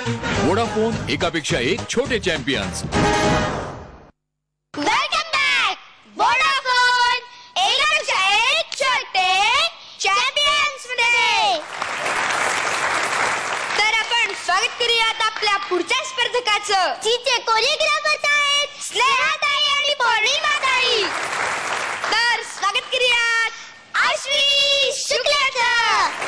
Vodafone, एकापेक्षा एक छोटे चॅम्पियन्स. Welcome back. वोडाफोन, एकापेक्षा एक छोटे चॅम्पियन्स मध्ये. तर आपण स्वागत करूयात आपल्या पुढच्या स्पर्धकाचं, जिचे कोरिओग्राफर्स आहेत स्नेहाताई आणि पौर्णिमाताई. तर स्वागत करूयात अश्विनी शुक्लाचं.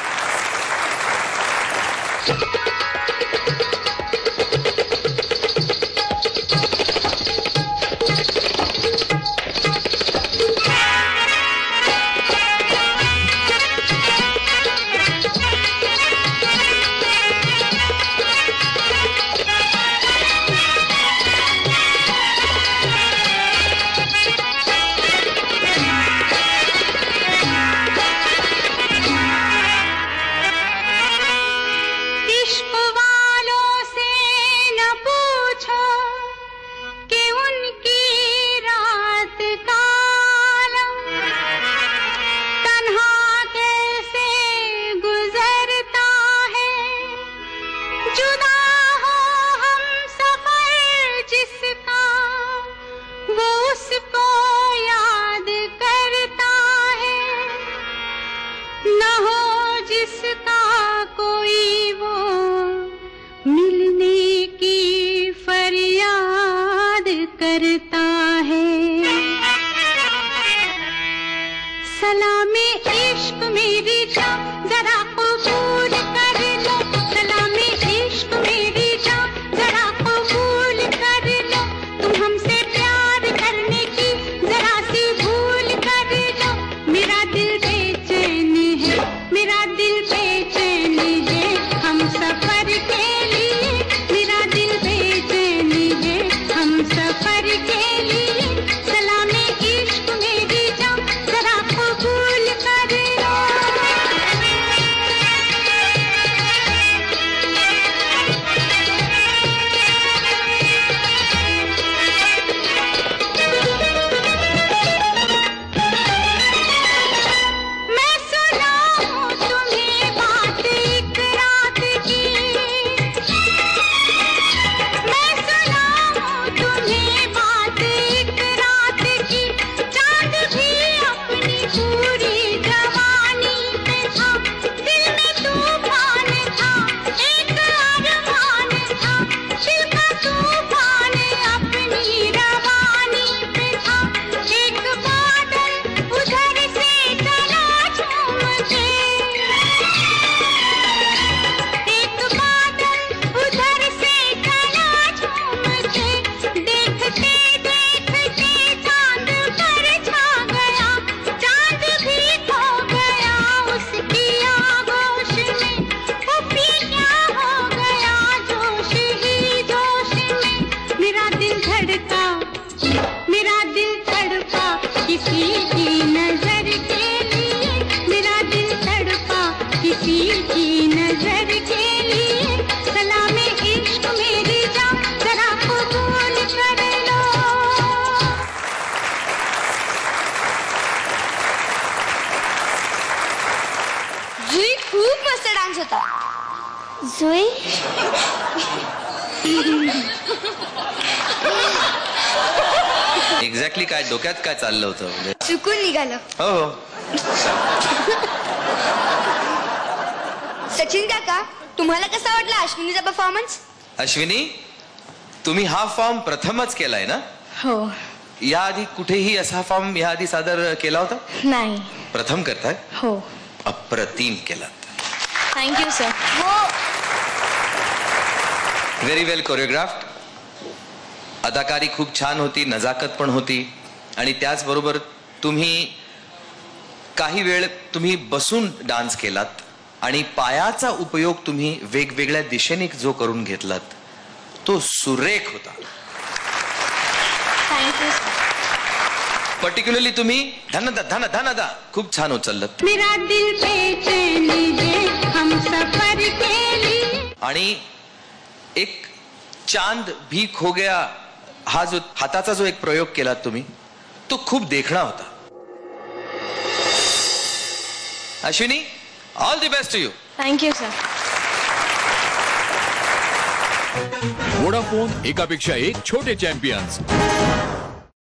एक्झॅक्टली काय डोक्यात काय चाललं होतं? चुकून निघालं. हो. सचिन काका, तुम्हाला कसा वाटला अश्विनीचा परफॉर्मन्स? अश्विनी, तुम्ही हा फॉर्म प्रथमच केलाय ना? हो. याआधी कुठेही असा फॉर्म याआधी सादर केला होता? नाही. प्रथम करताय? हो. अप्रतिम केलात. Thank you sir. हो. Very well choreographed. अदाकारी खूप छान होती, नजाकत पण होती आणि त्याचबरोबर तुम्ही काही वेळ तुम्ही बसून डान्स केलात आणि पायाचा उपयोग तुम्ही वेगवेगळ्या दिशेने जो करून घेतलात तो सुरेख होता. थँक्यू. पर्टिक्युलरली तुम्ही धनदा धन धनदा खूप छान उचललत. मेरा दिल बेचैन है, हम सफर के लिए. आणि एक चांद भी खो गया हा जो हाताचा जो एक प्रयोग केलात तुम्ही तो खूप देखणा होता. Ashwini, all the best to you. Thank you sir. Vodafone, एकापेक्षा एक छोटे चॅम्पियन्स.